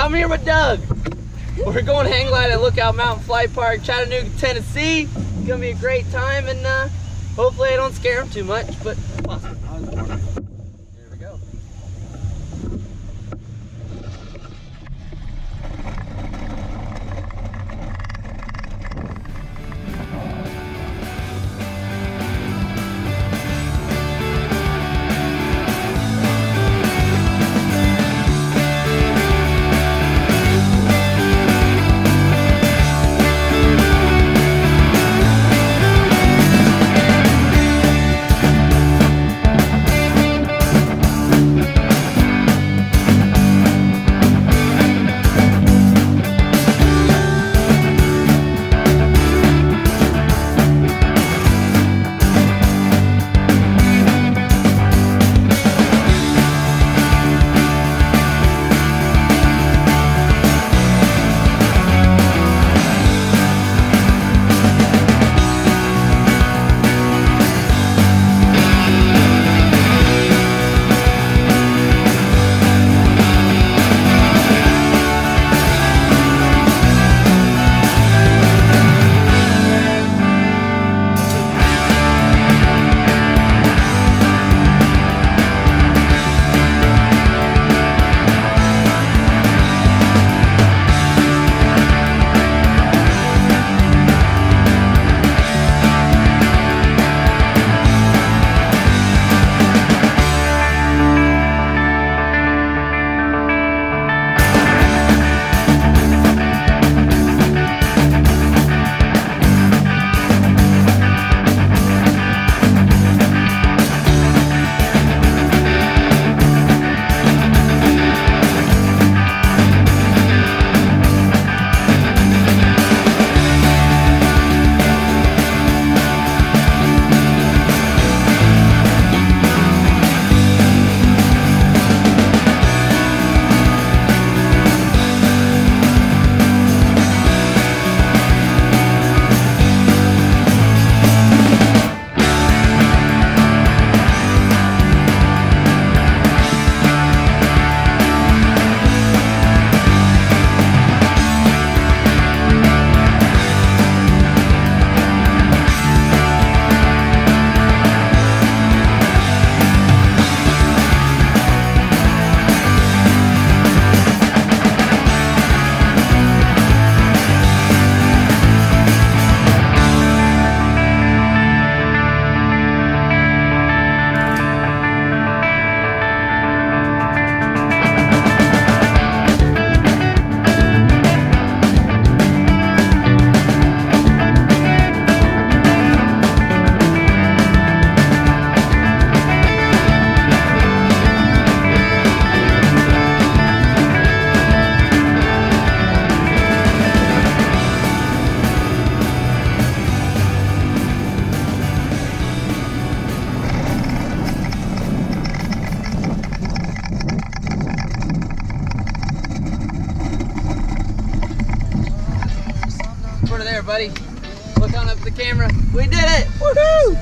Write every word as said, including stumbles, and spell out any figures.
I'm here with Doug. We're going hang glide at Lookout Mountain Flight Park, Chattanooga, Tennessee. It's gonna be a great time, and uh, hopefully I don't scare him too much, but awesome. Here we go. Buddy, look on up at the camera. We did it! Woohoo!